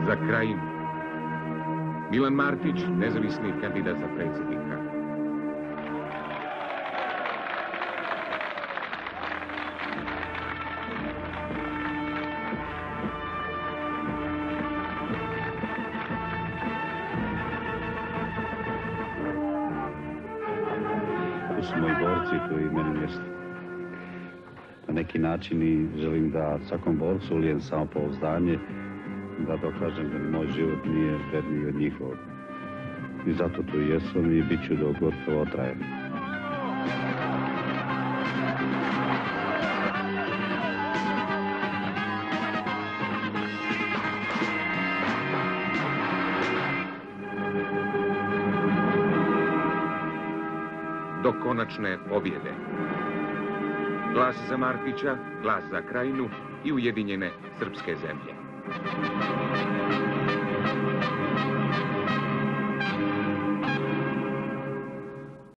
za Krajinu. Milan Martić, nezavisni kandidat za predsjednika. Tu su moji borci koji meni mjesto. Na neki način i želim da svakom borcu ulijem samopouzdanje, da dokažem da moj život nije vredniji od njihovog. I zato tu jesam i bit ću dok god ovo traje. Do konačne pobjede. Glas za Martića, glas za Krajinu i ujedinjene srpske zemlje.